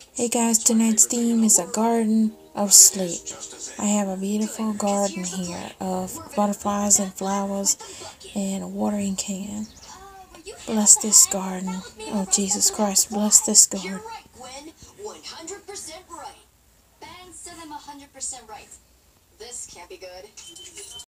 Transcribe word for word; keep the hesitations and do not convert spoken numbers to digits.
Hey guys, tonight's theme is a garden of sleep. I have a beautiful garden here of butterflies and flowers and a watering can. Bless this garden. Oh, Jesus Christ, bless this garden. You're right, Gwen. one hundred percent right. Ben said I'm one hundred percent right. This can't be good.